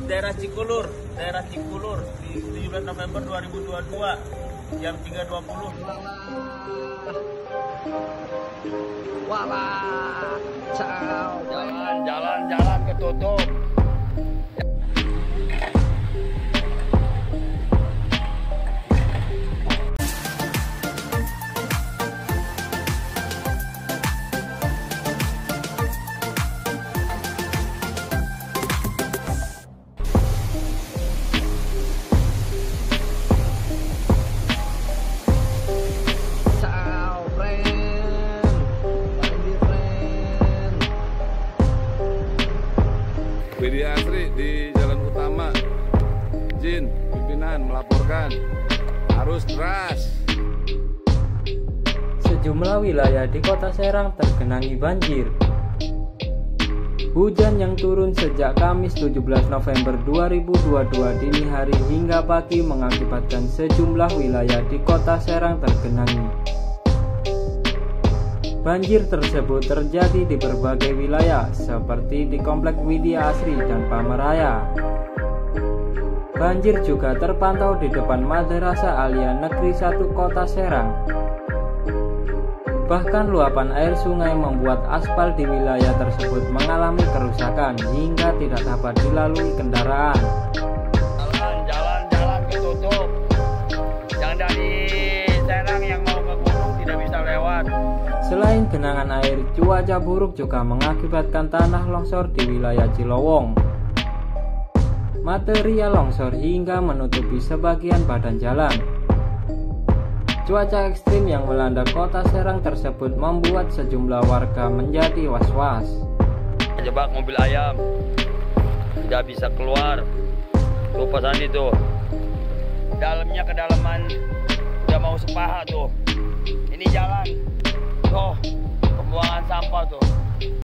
daerah Cikulur di 17 November 2022 jam 3.20. Walah, ciao. Jalan ketutup. Widhi Asri di Jalan Utama. Izin pimpinan melaporkan arus deras. Sejumlah wilayah di Kota Serang tergenangi banjir. Hujan yang turun sejak Kamis 17 November 2022 dini hari hingga pagi mengakibatkan sejumlah wilayah di Kota Serang tergenangi. Banjir tersebut terjadi di berbagai wilayah seperti di Komplek Widhi Asri dan Pameraya. Banjir juga terpantau di depan Madrasah Alia Negeri 1 Kota Serang. Bahkan luapan air sungai membuat aspal di wilayah tersebut mengalami kerusakan hingga tidak dapat dilalui kendaraan. Jalan ketutup. Yang dari Serang yang mau ke gunung tidak bisa lewat. Selain genangan air, cuaca buruk juga mengakibatkan tanah longsor di wilayah Cilowong. Material longsor hingga menutupi sebagian badan jalan. Cuaca ekstrim yang melanda Kota Serang tersebut membuat sejumlah warga menjadi was-was. Jebak mobil ayam, tidak bisa keluar. Tuh pesan itu, dalamnya kedalaman udah mau sepaha tuh. Ini jalan, tuh pembuangan sampah tuh.